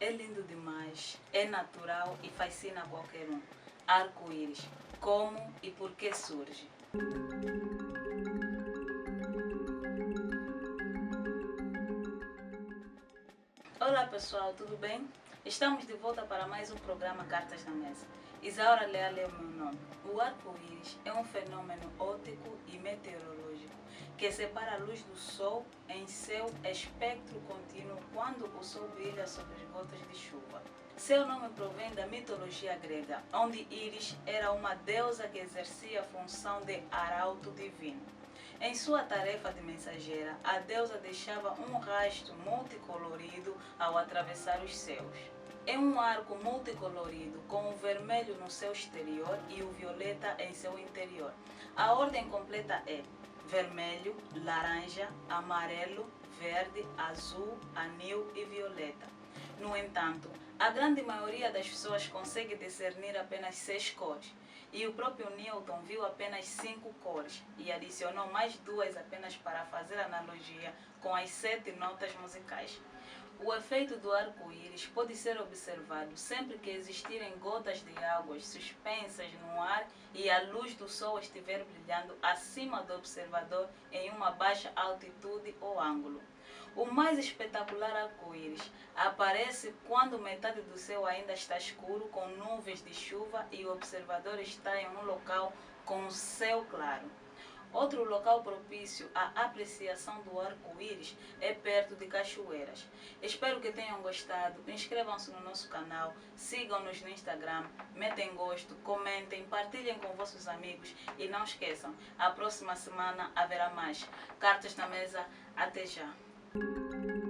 É lindo demais, é natural e fascina qualquer um. Arco-íris, como e por que surge? Olá pessoal, tudo bem? Estamos de volta para mais um programa Cartas na Mesa. Isaura Leal é o meu nome. O arco-íris é um fenômeno óptico e meteorológico que separa a luz do Sol em seu espectro contínuo quando o Sol brilha sobre as gotas de chuva. Seu nome provém da mitologia grega, onde Íris era uma deusa que exercia a função de arauto divino. Em sua tarefa de mensageira, a deusa deixava um rastro multicolorido ao atravessar os céus. É um arco multicolorido com o vermelho no seu exterior e o violeta em seu interior. A ordem completa é vermelho, laranja, amarelo, verde, azul, anil e violeta. No entanto, a grande maioria das pessoas consegue discernir apenas 6 cores. E o próprio Newton viu apenas 5 cores e adicionou mais 2 apenas para fazer analogia com as 7 notas musicais. O efeito do arco-íris pode ser observado sempre que existirem gotas de água suspensas no ar e a luz do sol estiver brilhando acima do observador em uma baixa altitude ou ângulo. O mais espetacular arco-íris aparece quando metade do céu ainda está escuro com nuvens de chuva e o observador está em um local com céu claro. Outro local propício à apreciação do arco-íris é perto de cachoeiras. Espero que tenham gostado. Inscrevam-se no nosso canal, sigam-nos no Instagram, metem gosto, comentem, partilhem com vossos amigos e não esqueçam, a próxima semana haverá mais. Cartas na mesa, até já!